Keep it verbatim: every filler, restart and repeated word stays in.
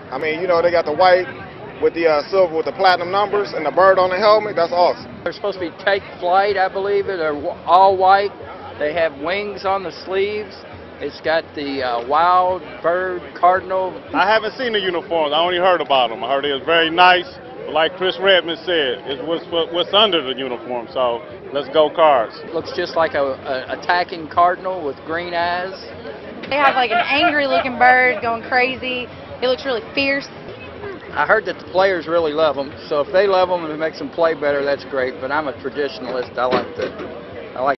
I mean, you know, they got the white with the uh, silver with the platinum numbers and the bird on the helmet. That's awesome. They're supposed to be take flight, I believe. They're all white. They have wings on the sleeves. It's got the uh, wild bird cardinal. I haven't seen the uniforms. I only heard about them. I heard it was very nice. But like Chris Redman said, it's what's, what's under the uniform. So let's go Cards. Looks just like a, a attacking cardinal with green eyes. They have like an angry looking bird going crazy. It looks really fierce. I heard that the players really love them, so if they love them and it makes them play better, that's great. But I'm a traditionalist. I like the